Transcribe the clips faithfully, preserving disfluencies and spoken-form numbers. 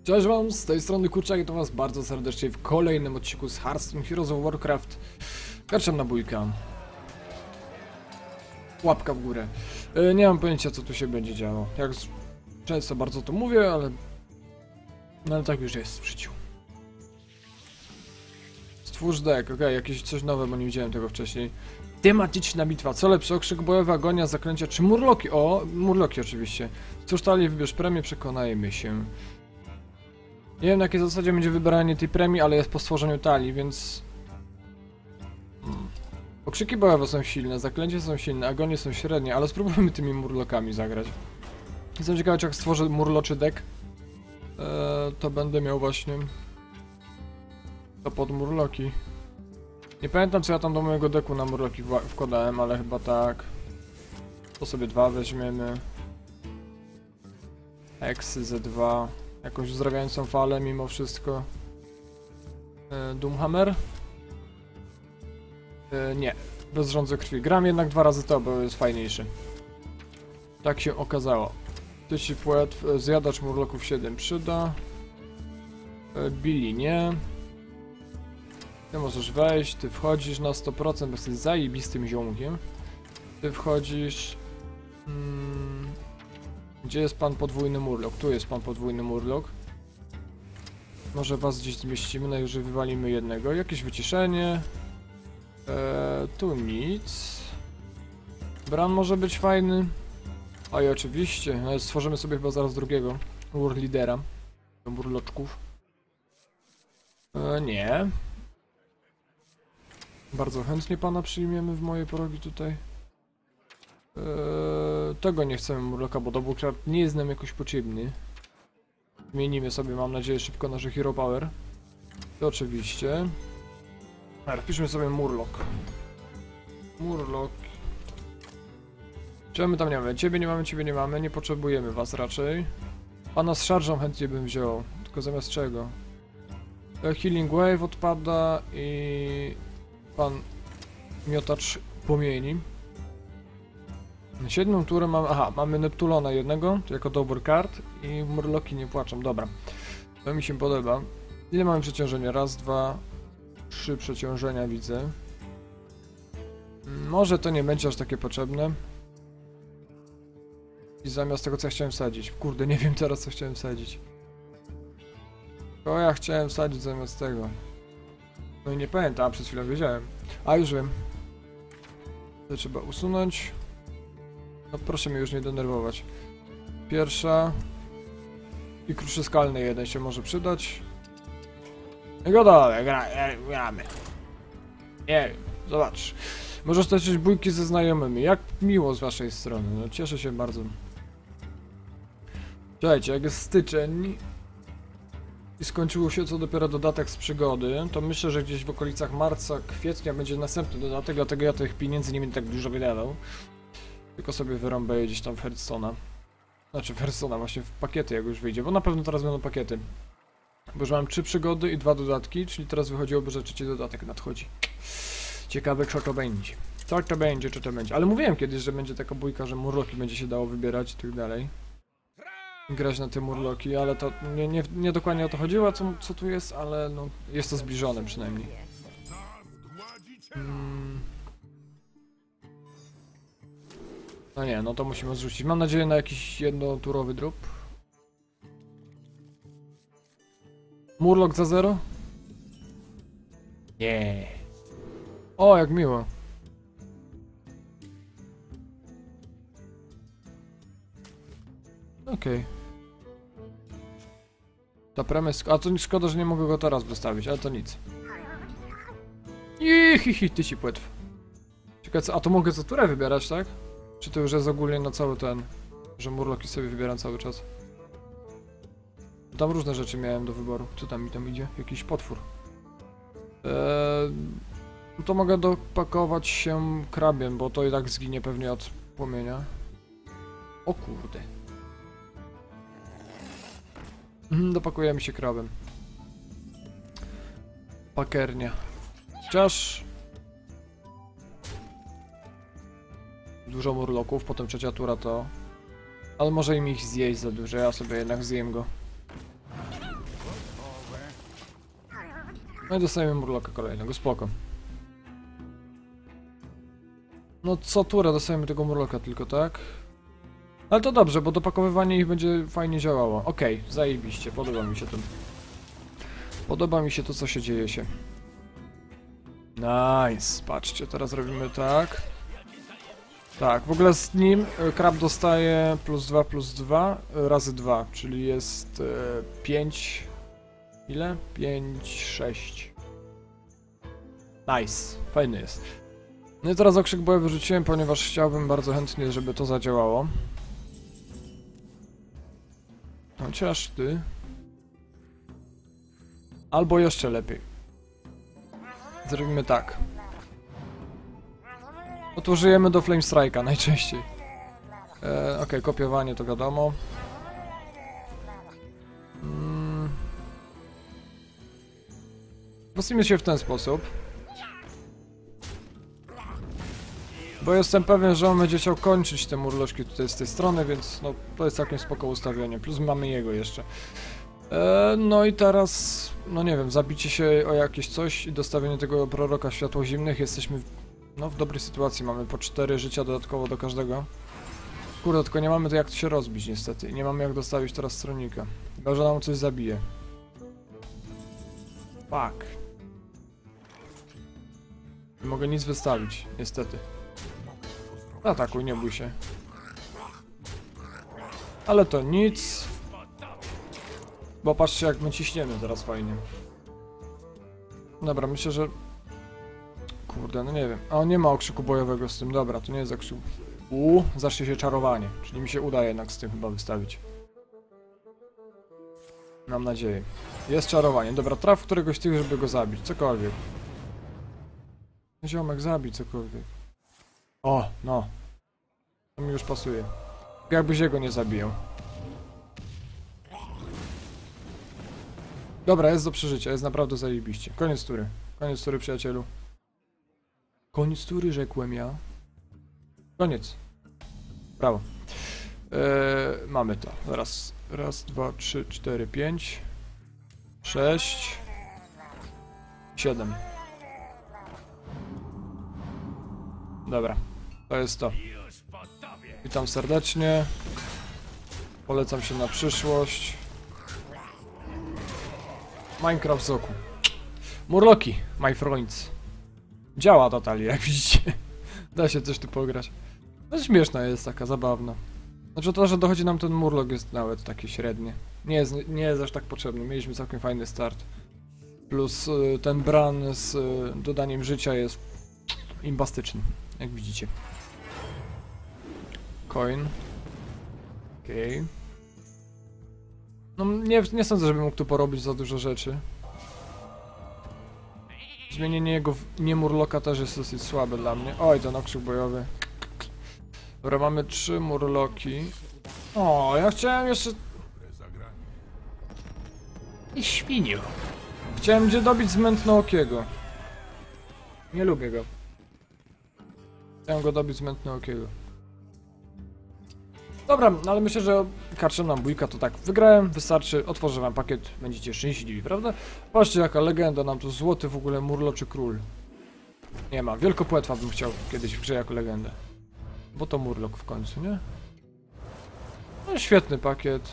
Cześć wam, z tej strony Kurczak i to was bardzo serdecznie w kolejnym odcinku z Hearthstone Heroes of Warcraft. Pierwszą nabójka. Łapka w górę. E, nie mam pojęcia, co tu się będzie działo. Jak często bardzo to mówię, ale... No ale tak już jest w życiu. Stwórz deck, okej, okay, jakieś coś nowe, bo nie widziałem tego wcześniej. Tematyczna bitwa, co lepsze, okrzyk bojowy, agonia, zaklęcia czy murloki? O, murloki oczywiście. Cóż talii, wybierz premię, przekonajmy się. Nie wiem na jakiej zasadzie będzie wybieranie tej premii, ale jest po stworzeniu talii, więc... Hmm. Okrzyki bojowe są silne, zaklęcia są silne, agonie są średnie, ale spróbujmy tymi murlokami zagrać. Jestem ciekawy, czy jak stworzę murloczy deck, ee, to będę miał właśnie... to pod murloki. Nie pamiętam, co ja tam do mojego deku na murloki wkładałem, ale chyba tak. To sobie dwa weźmiemy. Eksy Z dwa. Jakąś uzdrawiającą falę mimo wszystko. E, Doomhammer? E, nie, bez rządzy krwi. Gram jednak dwa razy to, bo jest fajniejszy. Tak się okazało. Tyci płetw, zjadacz murloków siedem przyda. E, Billy nie. Ty możesz wejść, ty wchodzisz na sto procent, bo jesteś zajebistym ziomkiem. Ty wchodzisz... Hmm, gdzie jest pan podwójny murlok? Tu jest pan podwójny murlok. Może was gdzieś zmieścimy, najwyżej wywalimy jednego. Jakieś wyciszenie. Eee, tu nic. Bran może być fajny. A i oczywiście, no, stworzymy sobie chyba zaraz drugiego. Mur lidera. Do murloczków. Eee, nie. Bardzo chętnie pana przyjmiemy w moje progi tutaj. Eee, tego nie chcemy murloka, bo Dobukrat nie jest nam jakoś potrzebny. Zmienimy sobie, mam nadzieję, szybko nasze Hero Power. To oczywiście. A, wpiszmy sobie murlok. Murlok. Czemu my tam nie mamy? Ciebie nie mamy, ciebie nie mamy, nie potrzebujemy was raczej. Pana z szarżą chętnie bym wziął, tylko zamiast czego? E, Healing Wave odpada i... pan miotacz płomieni. Siedmią turę mamy... Aha, mamy Neptulona jednego, to jako dobry kart i murloki nie płaczą, dobra. To mi się podoba. Ile mamy przeciążenia? Raz, dwa, trzy przeciążenia widzę. Może to nie będzie aż takie potrzebne. I zamiast tego, co ja chciałem wsadzić. Kurde, nie wiem teraz, co chciałem wsadzić. To ja chciałem wsadzić zamiast tego. No i nie pamiętam, przed chwilą wiedziałem. A, już wiem. To trzeba usunąć. No proszę mnie już nie denerwować. Pierwsza. I kruszy skalny jeden się może przydać. I gotowe, gra, gramy. Nie wiem, zobacz. Możesz toczyć bójki ze znajomymi. Jak miło z waszej strony, no cieszę się bardzo. Słuchajcie, jak jest styczeń i skończyło się co dopiero dodatek z przygody, to myślę, że gdzieś w okolicach marca, kwietnia będzie następny dodatek, dlatego ja tych pieniędzy nie będę tak dużo wydawał. Tylko sobie wyrąbę gdzieś tam w Hearthstone'a. Znaczy w Hearthstone'a właśnie w pakiety, jak już wyjdzie, bo na pewno teraz będą pakiety. Bo już mam trzy przygody i dwa dodatki, czyli teraz wychodziłoby, że trzeci dodatek nadchodzi. Ciekawe, co to będzie. Co to będzie, co to będzie. Ale mówiłem kiedyś, że będzie taka bójka, że murloki będzie się dało wybierać i tak dalej. Grać na te murloki, ale to nie, nie, nie dokładnie o to chodziło, co, co tu jest, ale no, jest to zbliżone przynajmniej. Hmm. No nie, no to musimy odrzucić. Mam nadzieję na jakiś jednoturowy drop. Murloc za zero? Nie. O, jak miło. Okej. Okay. Ta premia jest... A to szkoda, że nie mogę go teraz wystawić, ale to nic. Ihihi, ty ci płetw. Czekaj, co? A to mogę za turę wybierać, tak? Czy to już jest ogólnie na cały ten... że murloki sobie wybieram cały czas? Tam różne rzeczy miałem do wyboru. Co tam mi tam idzie? Jakiś potwór. Eee, no to mogę dopakować się krabiem, bo to i tak zginie pewnie od płomienia. O kurde. Mhm, dopakujemy się krabem. Pakernia. Chociaż... dużo murloków, potem trzecia tura to... Ale może im ich zjeść za dużo, ja sobie jednak zjem go. No i dostajemy murloka kolejnego, spoko. No co turę dostajemy tego murloka tylko, tak? Ale to dobrze, bo dopakowywanie ich będzie fajnie działało. Okej, okay, zajebiście, podoba mi się to. Podoba mi się to, co się dzieje się. Nice, patrzcie, teraz robimy tak. Tak, w ogóle z nim krab dostaje plus dwa plus dwa razy dwa, czyli jest e, pięć... Ile? pięć, sześć. Nice, fajny jest. No i teraz okrzyk bojowy wyrzuciłem, ponieważ chciałbym bardzo chętnie, żeby to zadziałało. Chociaż ty... Albo jeszcze lepiej. Zrobimy tak. No to użyjemy do Flame Strike'a najczęściej. E, ok, kopiowanie to wiadomo. Mm. Postawimy się w ten sposób. Bo jestem pewien, że on będzie chciał kończyć te murloczki tutaj z tej strony, więc no to jest całkiem spoko ustawienie. Plus mamy jego jeszcze. E, no i teraz, no nie wiem, zabicie się o jakieś coś i dostawienie tego proroka światłozimnych. Jesteśmy w, no, w dobrej sytuacji. Mamy po cztery życia dodatkowo do każdego. Kurde, tylko nie mamy to jak to się rozbić niestety. I nie mamy jak dostawić teraz stronika. Chyba, że nam coś zabije. Fuck. Nie mogę nic wystawić, niestety. Atakuj, nie bój się. Ale to nic. Bo patrzcie, jak my ciśniemy teraz fajnie. Dobra, myślę, że... Kurde, no nie wiem. A on nie ma okrzyku bojowego z tym. Dobra, to nie jest okrzyk. Uuu, zacznie się czarowanie. Czyli mi się uda jednak z tym chyba wystawić. Mam nadzieję. Jest czarowanie. Dobra, traf któregoś z tych, żeby go zabić. Cokolwiek. Ziomek, zabij cokolwiek. O, no. To mi już pasuje. Jakbyś jego nie zabijał. Dobra, jest do przeżycia, jest naprawdę zajebiście. Koniec tury. Koniec tury, przyjacielu. Koniec tury, rzekłem ja. Koniec. Brawo. Eee, mamy to. Raz, raz, dwa, trzy, cztery, pięć. Sześć. Siedem. Dobra. To jest to. Witam serdecznie. Polecam się na przyszłość. Minecraft z oku. Murloki, my friends. Działa totalnie, jak widzicie. Da się coś tu pograć. No śmieszna jest, taka zabawna. Znaczy to, że dochodzi nam ten murlok jest nawet takie średnie. Nie jest, nie jest aż tak potrzebny. Mieliśmy całkiem fajny start. Plus y, ten bran z y, dodaniem życia jest imbastyczny, jak widzicie. Coin. Okej. Okay. No nie, nie sądzę, żeby mógł tu porobić za dużo rzeczy. Zmienienie jego w nie murloka też jest dosyć słabe dla mnie. Oj, ten okrzyk bojowy. Dobra, mamy trzy murloki. O, ja chciałem jeszcze... I świniu. Chciałem gdzie dobić zmętnookiego. Nie lubię go. Chciałem go dobić zmętnookiego. Dobra, ale myślę, że karczem nam bójka to tak wygrałem, wystarczy, otworzę wam pakiet, będziecie szczęśliwi, prawda? Patrzcie jaka legenda nam tu, złoty w ogóle murloczy król. Nie ma, wielkopłetwa bym chciał kiedyś w grze jako legendę. Bo to murlok w końcu, nie? No świetny pakiet.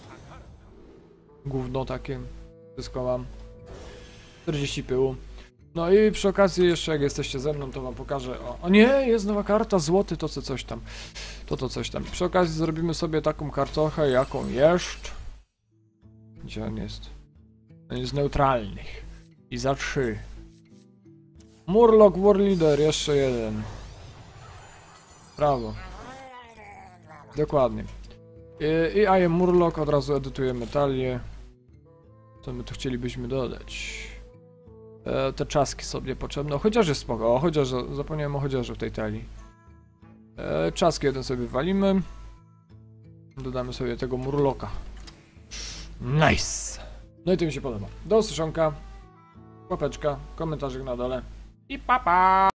Gówno takie, wszystko mam. czterdzieści pyłu. No i przy okazji jeszcze jak jesteście ze mną, to wam pokażę. O, o nie, jest nowa karta, złoty, to co coś tam. To to coś tam. Przy okazji zrobimy sobie taką kartochę, jaką jest. Gdzie on jest? On jest neutralny. I za trzy. Murloc War Leader, jeszcze jeden. Brawo. Dokładnie. I, i I am Murloc, od razu edytujemy talię. Co my tu chcielibyśmy dodać? E, te czaski sobie potrzebne. O, chociaż jest spoko. O, chociaż zapomniałem o chociażu w tej talii. E, czaski jeden sobie walimy. Dodamy sobie tego murloka. Nice! No i to mi się podoba. Do usłyszonka. Łapeczka, komentarzyk na dole. I pa pa!